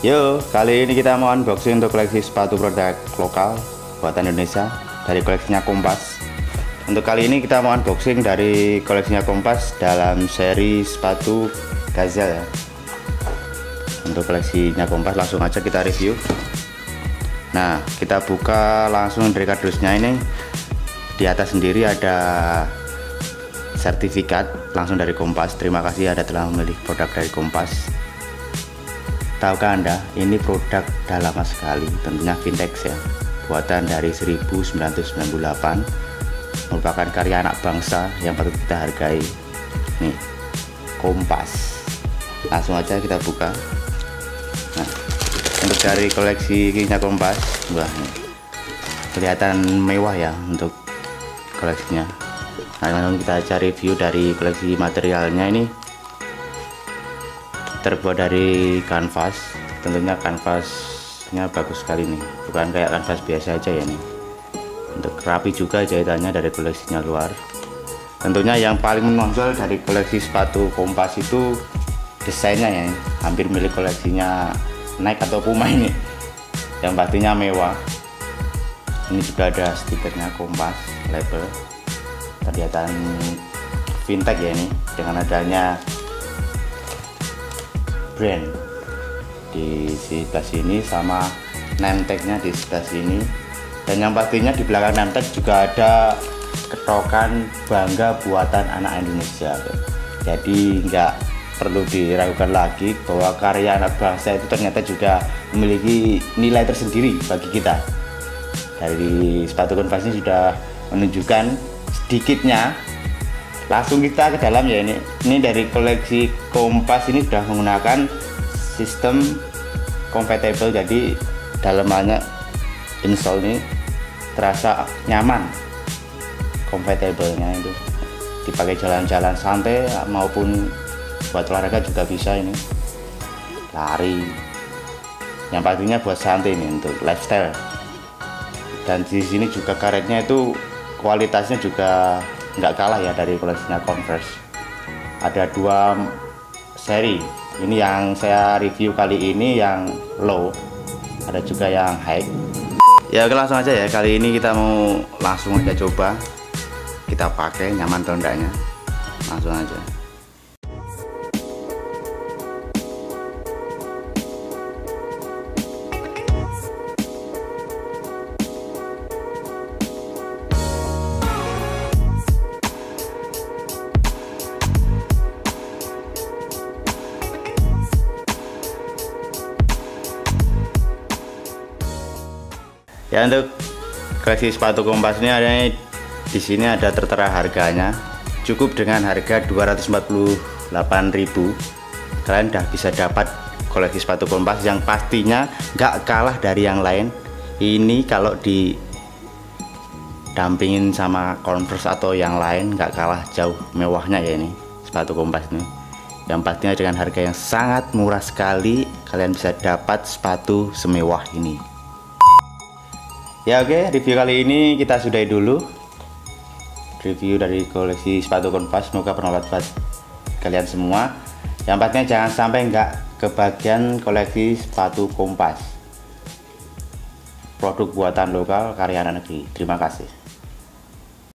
Yo, kali ini kita mau unboxing untuk koleksi sepatu produk lokal buatan Indonesia dari koleksinya Kompas. Untuk kali ini kita mau unboxing dari koleksinya Kompas dalam seri sepatu Gazelle ya. Untuk koleksinya Kompas langsung aja kita review. Nah, kita buka langsung dari kardusnya ini. Di atas sendiri ada sertifikat langsung dari Kompas. Terima kasih Anda telah memilih produk dari Kompas. Tahukah Anda, ini produk dah lama sekali, tentunya vintage ya, buatan dari 1998, merupakan karya anak bangsa yang patut kita hargai. Nih, Kompas. Langsung aja kita buka. Nah, untuk dari koleksinya Kompas, wah, nih, kelihatan mewah ya untuk koleksinya. Nah, langsung kita cari review dari koleksi materialnya. Ini terbuat dari kanvas, tentunya kanvasnya bagus sekali nih, bukan kayak kanvas biasa aja ya nih. Untuk rapi juga jahitannya dari koleksinya luar. Tentunya yang paling menonjol dari koleksi sepatu Kompas itu desainnya ya, hampir milik koleksinya Nike atau Puma ini. Yang pastinya mewah. Ini juga ada stikernya Kompas, label, kelihatan vintage ya ini, dengan adanya brand di sebelah sini sama name tag-nya di sebelah sini, dan yang pastinya di belakang name tag juga ada ketokan bangga buatan anak Indonesia. Jadi nggak perlu diragukan lagi bahwa karya anak bangsa itu ternyata juga memiliki nilai tersendiri bagi kita. Dari sepatu Kompas ini sudah menunjukkan sedikitnya. Langsung kita ke dalam ya. Ini dari koleksi Kompas ini sudah menggunakan sistem compatible, jadi dalamannya install ini terasa nyaman. Compatible-nya itu dipakai jalan-jalan santai maupun buat olahraga juga bisa, ini lari, yang pastinya buat santai ini untuk lifestyle. Dan di sini juga karetnya itu kualitasnya juga nggak kalah ya dari koleksinya Converse. Ada dua seri, ini yang saya review kali ini yang low, ada juga yang high ya. Oke, langsung aja ya, kali ini kita mau langsung aja coba kita pakai, nyaman atau enggaknya, langsung aja. Ya, untuk koleksi sepatu Kompas ini ada di sini, ada tertera harganya. Cukup dengan harga 248.000 kalian udah bisa dapat koleksi sepatu Kompas yang pastinya nggak kalah dari yang lain. Ini kalau didampingin sama Converse atau yang lain nggak kalah jauh mewahnya ya ini sepatu Kompas ini. Yang pastinya dengan harga yang sangat murah sekali kalian bisa dapat sepatu semewah ini. Ya oke, review kali ini kita sudahi dulu. Review dari koleksi sepatu Kompas, semoga bermanfaat buat kalian semua. Yang pastinya jangan sampai nggak kebagian koleksi sepatu Kompas, produk buatan lokal karya anak negeri. Terima kasih.